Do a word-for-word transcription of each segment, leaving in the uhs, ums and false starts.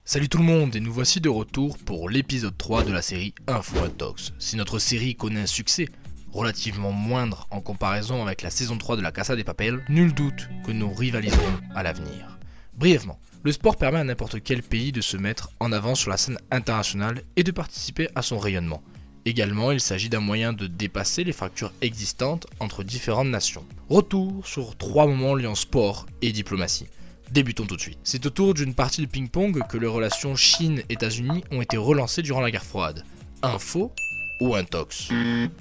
Salut tout le monde et nous voici de retour pour l'épisode trois de la série Info Intox. Si notre série connaît un succès relativement moindre en comparaison avec la saison trois de la Casa de Papel, nul doute que nous rivaliserons à l'avenir. Brièvement, le sport permet à n'importe quel pays de se mettre en avant sur la scène internationale et de participer à son rayonnement. Également, il s'agit d'un moyen de dépasser les fractures existantes entre différentes nations. Retour sur trois moments liant sport et diplomatie. Débutons tout de suite. C'est au tour d'une partie de ping-pong que les relations Chine-États-Unis ont été relancées durant la guerre froide. Info ou intox?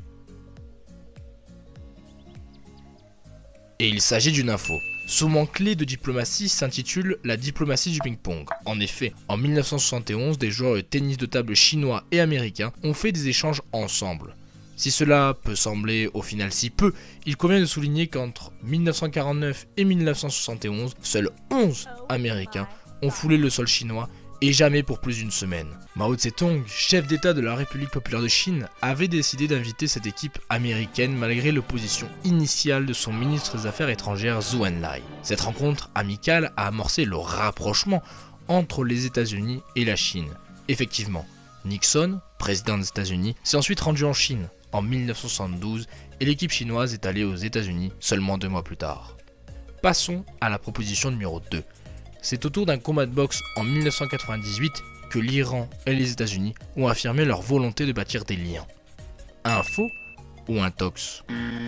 Et il s'agit d'une info. Ce moment clé de diplomatie s'intitule la diplomatie du ping-pong. En effet, en mille neuf cent soixante et onze, des joueurs de tennis de table chinois et américains ont fait des échanges ensemble. Si cela peut sembler au final si peu, il convient de souligner qu'entre mille neuf cent quarante-neuf et mille neuf cent soixante et onze, seuls onze Américains ont foulé le sol chinois et jamais pour plus d'une semaine. Mao Tse-tung, chef d'État de la République populaire de Chine, avait décidé d'inviter cette équipe américaine malgré l'opposition initiale de son ministre des Affaires étrangères Zhou Enlai. Cette rencontre amicale a amorcé le rapprochement entre les États-Unis et la Chine. Effectivement, Nixon, président des États-Unis, s'est ensuite rendu en Chine en mille neuf cent soixante-douze et l'équipe chinoise est allée aux États-Unis seulement deux mois plus tard. Passons à la proposition numéro deux. C'est au tour d'un combat de boxe en mille neuf cent quatre-vingt-dix-huit que l'Iran et les États-Unis ont affirmé leur volonté de bâtir des liens. Info ou intox?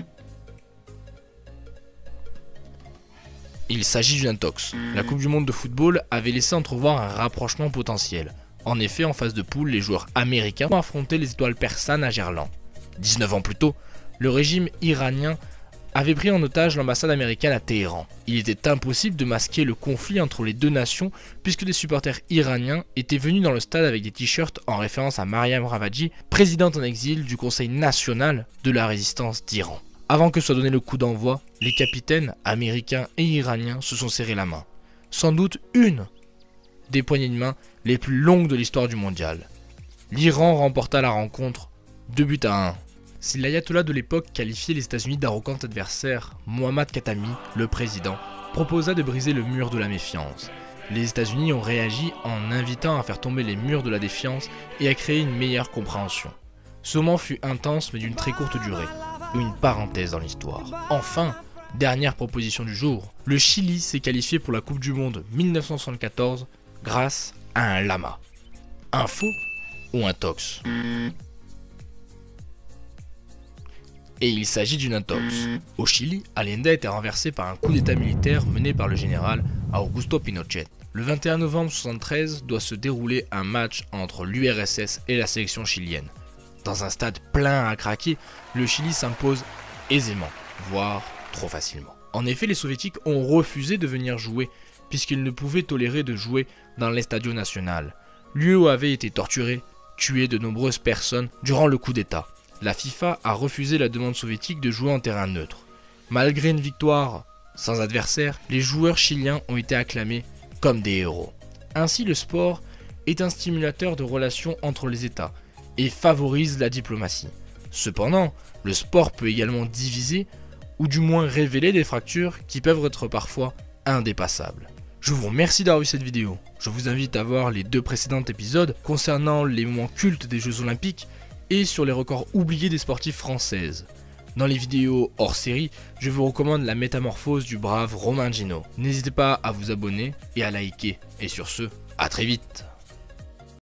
Il s'agit d'une intox. La Coupe du Monde de football avait laissé entrevoir un rapprochement potentiel. En effet, en phase de poule, les joueurs américains ont affronté les étoiles persanes à Gerland. dix-neuf ans plus tôt, le régime iranien avait pris en otage l'ambassade américaine à Téhéran. Il était impossible de masquer le conflit entre les deux nations puisque des supporters iraniens étaient venus dans le stade avec des t-shirts en référence à Mariam Ravadi, présidente en exil du Conseil national de la résistance d'Iran. Avant que soit donné le coup d'envoi, les capitaines américains et iraniens se sont serrés la main. Sans doute une des poignées de main les plus longues de l'histoire du mondial. L'Iran remporta la rencontre deux buts à un. Si l'ayatollah de l'époque qualifiait les États-Unis d'arrogants adversaires, Mohammad Khatami, le président, proposa de briser le mur de la méfiance. Les États-Unis ont réagi en invitant à faire tomber les murs de la défiance et à créer une meilleure compréhension. Ce moment fut intense mais d'une très courte durée, une parenthèse dans l'histoire. Enfin, dernière proposition du jour, le Chili s'est qualifié pour la Coupe du Monde mille neuf cent soixante-quatorze grâce à un lama. Info ou intox? Et il s'agit d'une intox. Au Chili, Allende a été renversé par un coup d'état militaire mené par le général Augusto Pinochet. Le vingt et un novembre mille neuf cent soixante-treize doit se dérouler un match entre l'U R S S et la sélection chilienne. Dans un stade plein à craquer, le Chili s'impose aisément, voire trop facilement. En effet, les soviétiques ont refusé de venir jouer puisqu'ils ne pouvaient tolérer de jouer dans l'Estadio Nacional. L'U E où avait été torturé, tué de nombreuses personnes durant le coup d'état. La FIFA a refusé la demande soviétique de jouer en terrain neutre. Malgré une victoire sans adversaire, les joueurs chiliens ont été acclamés comme des héros. Ainsi, le sport est un stimulateur de relations entre les États et favorise la diplomatie. Cependant, le sport peut également diviser ou du moins révéler des fractures qui peuvent être parfois indépassables. Je vous remercie d'avoir vu cette vidéo. Je vous invite à voir les deux précédents épisodes concernant les moments cultes des Jeux Olympiques et sur les records oubliés des sportifs françaises. Dans les vidéos hors série, je vous recommande la métamorphose du brave Romain Gino. N'hésitez pas à vous abonner et à liker. Et sur ce, à très vite.